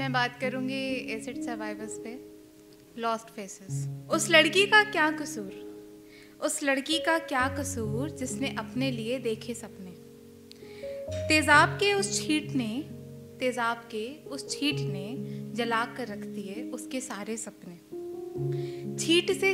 मैं बात करूंगी एसिड सर्वाइवर्स पे, लॉस्ट फेसेस। उस लड़की का क्या कसूर, उस लड़की का क्या कसूर जिसने अपने लिए देखे सपने। तेजाब के उस छींट ने जला कर रख दिए उसके सारे सपने। छींट से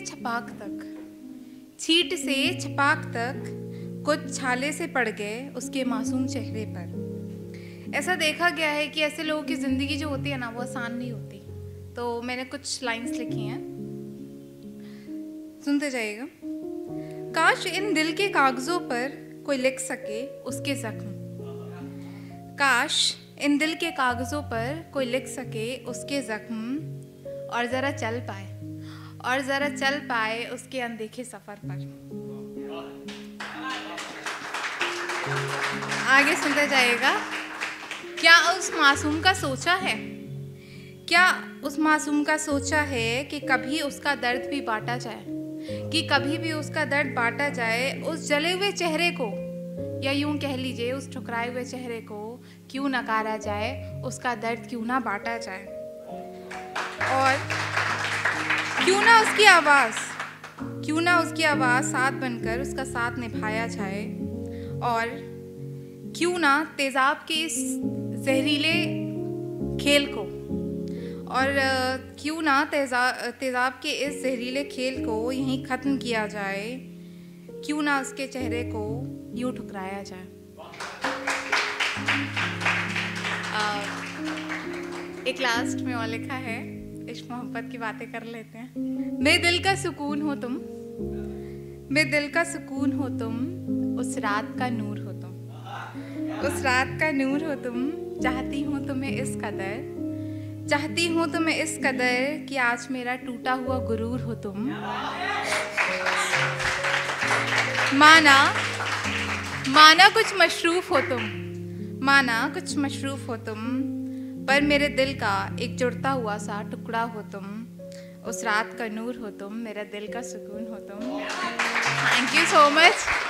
छपाक तक कुछ छाले से पड़ गए उसके मासूम चेहरे पर। ऐसा देखा गया है कि ऐसे लोगों की ज़िंदगी जो होती है ना, वो आसान नहीं होती। तो मैंने कुछ लाइंस लिखी हैं, सुनते जाइएगा। काश इन दिल के कागज़ों पर कोई लिख सके उसके ज़ख्म, काश इन दिल के कागज़ों पर कोई लिख सके उसके ज़ख्म, और ज़रा चल पाए उसके अनदेखे सफ़र पर। आगे सुनते जाइएगा। क्या उस मासूम का सोचा है कि कभी उसका दर्द भी बांटा जाए, उस जले हुए चेहरे को, या यूं कह लीजिए उस ठुकराए हुए चेहरे को क्यों नकारा जाए, उसका दर्द क्यों ना बांटा जाए, और क्यों ना उसकी आवाज़ साथ बनकर उसका साथ निभाया जाए, और क्यों ना तेजाब के इस जहरीले खेल को यहीं ख़त्म किया जाए, क्यों ना उसके चेहरे को यूं ठुकराया जाए। एक लास्ट में और लिखा है, इश्क मोहब्बत की बातें कर लेते हैं। मेरे दिल का सुकून हो तुम, उस रात का नूर हो तुम, चाहती हूँ तुम्हें इस कदर कि आज मेरा टूटा हुआ गुरूर हो तुम। माना कुछ मशरूफ हो तुम, पर मेरे दिल का एक जुड़ता हुआ सा टुकड़ा हो तुम। उस रात का नूर हो तुम, मेरा दिल का सुकून हो तुम। Thank you so much.